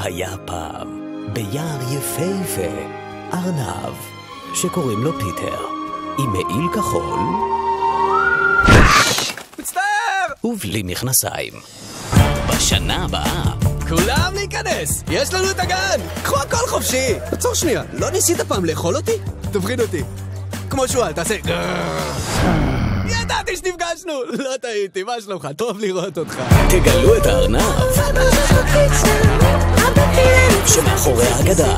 היה פעם, ביער יפהפה, ארנב, שקוראים לו פיטר, עם מעיל כחול, מצטער! ובלי מכנסיים. בשנה הבאה, כולם להיכנס! יש לנו את הגן! קחו הכל חופשי! עצור שנייה, לא ניסית פעם לאכול אותי? תבחין אותי. כמו שואל, תעשה... ידעתי שנפגשנו! לא טעיתי, מה שלומך? טוב לראות אותך. תגלו את הארנב שמאחורי האגדה.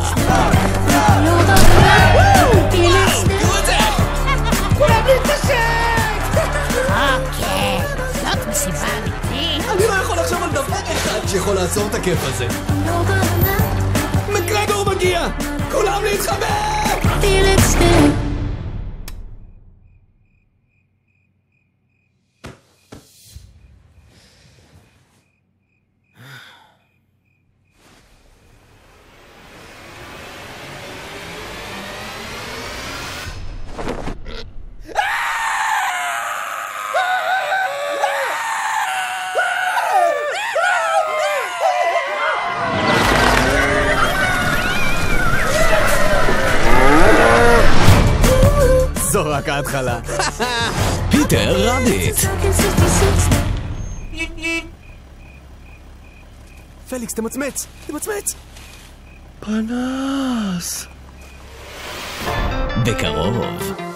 תראו את זה! כולם להתקשט! אוקיי, זאת מסיבה אמיתית. אני לא יכול לחשוב על דבר אחד שיכול לעצור את הכיף הזה. מקרגור מגיע! כולם להתחבק! זו רק ההתחלה. פיטר רביט. פליקס, תמצמץ! תמצמץ! בקרוב.